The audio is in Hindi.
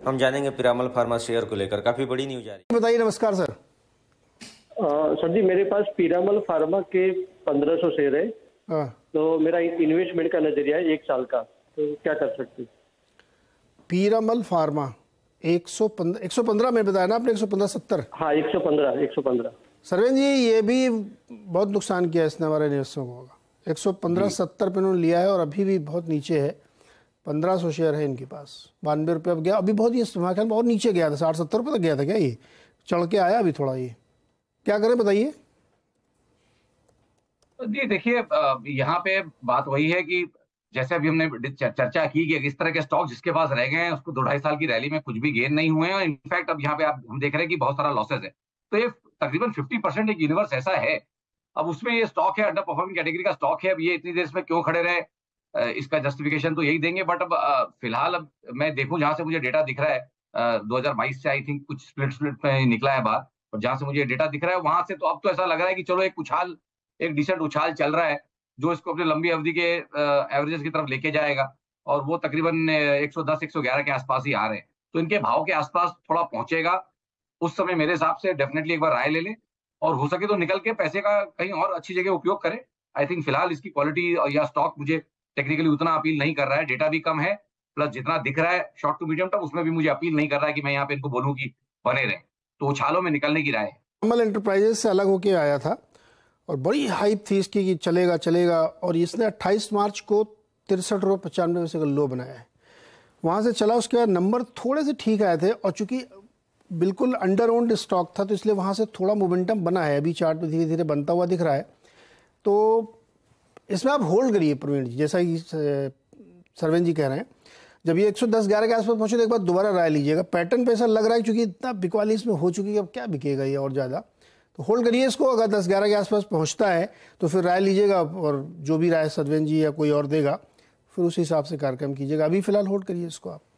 हम जानेंगे पीरामल फार्मा शेयर को लेकर काफी बड़ी न्यूज आ रही है। बताइए। नमस्कार सर। सर जी, मेरे पास पीरामल फार्मा के 1500 शेयर है। हाँ। तो मेरा इन्वेस्टमेंट का नजरिया है 1 साल का, तो क्या कर सकते हैं? पीरामल फार्मा 115 में बताया ना आपने? 115-70? हाँ, 115। सरवेन जी, ये भी बहुत नुकसान किया इसने हमारे निवेशकों को। 115-70 पे उन्होंने लिया है और अभी भी बहुत नीचे है। 1500 शेयर है इनके पास। 92 रुपये अब गया। अभी बहुत ये ख्याल बहुत नीचे गया था, 60-70 रुपये तक गया था क्या? ये चढ़ के आया अभी थोड़ा। ये क्या करें बताइए जी। देखिए, यहाँ पे बात वही है कि जैसे अभी हमने चर्चा की कि इस तरह के स्टॉक जिसके पास रह गए हैं उसको 2-2.5 साल की रैली में कुछ भी गेन नहीं हुए हैं, और इनफैक्ट अब यहाँ पे हम देख रहे हैं कि बहुत सारा लॉसेज है। तो ये तकरीबन 50% एक यूनिवर्स ऐसा है। अब उसमें ये स्टॉक है, अंडर परफॉर्मिंग कैटेगरी का स्टॉक है। अब ये इतनी देर इसमें क्यों खड़े रहे, इसका जस्टिफिकेशन तो यही देंगे। बट अब फिलहाल अब मैं देखूं, जहां से मुझे डेटा दिख रहा है 2022 से आई थिंक कुछ स्प्लिट में निकला है बाहर, और जहां से मुझे डेटा दिख रहा है वहां से तो अब तो ऐसा लग रहा है कि चलो एक डिसेंट उछाल चल रहा है जो इसको अपने लंबी अवधि के एवरेजेस की तरफ लेके जाएगा, और वो तकरीबन 110-111 के आसपास ही आ रहे हैं। तो इनके भाव के आसपास थोड़ा पहुंचेगा उस समय मेरे हिसाब से डेफिनेटली एक बार राय ले ले, और हो सके तो निकल के पैसे का कहीं और अच्छी जगह उपयोग करे। आई थिंक फिलहाल इसकी क्वालिटी या स्टॉक मुझे टेक्निकली उतना अपील नहीं कर रहा है। डेटा भी कम है, प्लस जितना दिख रहा है शॉर्ट टू मीडियम टर्म उसमें भी मुझे अपील नहीं कर रहा है कि मैं यहाँ पे इनको बोलूँ कि बने रहे। तो उछालों में निकलने की राय है। पीरामल एंटरप्राइजेस से अलग होके आया था और बड़ी हाइप थी इसकी कि चलेगा, और इसने 28 मार्च को 63.95 रुपये से लो बनाया है। वहाँ से चला, उसके बाद नंबर थोड़े से ठीक आए थे, और चूंकि बिल्कुल अंडर ओन्ड स्टॉक था तो इसलिए वहाँ से थोड़ा मोमेंटम बना है। अभी चार्ट में धीरे धीरे बनता हुआ दिख रहा है। तो इसमें आप होल्ड करिए प्रवीण जी, जैसा कि सरवेन जी कह रहे हैं। जब ये 110-11 के आसपास पहुँचे तो एक बार दोबारा राय लीजिएगा। पैटर्न पे ऐसा लग रहा है क्योंकि इतना बिकवाली इसमें हो चुकी है, अब क्या बिकेगा ये और ज़्यादा। तो होल्ड करिए इसको। अगर 10-11 के आसपास पहुंचता है तो फिर राय लीजिएगा, और जो भी राय सरवेन जी या कोई और देगा फिर उस हिसाब से कार्यक्रम कीजिएगा। अभी फिलहाल होल्ड करिए इसको आप।